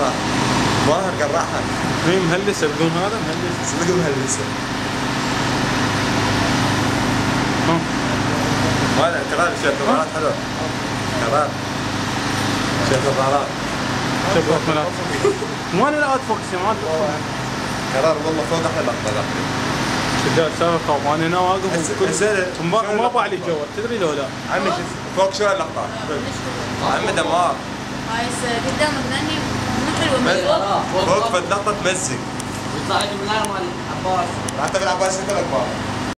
قراح. ماهر قراحها. هي مهلسه بدون هذا مهلسه. صدق مهلسه. هذا قرار شيخ الضرارات حلو. قرار. شيخ الضرارات. شوف رقمنا. وين الاوت فوكس يا مان؟ قرار والله فوق احلى لقطه ذاك. شجاع سابق وانا هنا واقف ما باع لي جوال تدري لو لا. عمي فوق شو اللقطه؟ عمي دمار. هاي قدامك لاني مو حلوه. فوق فد لقطه تمزق. يطلع لك من مال عباس. راح تبي العباس انت الاكبر.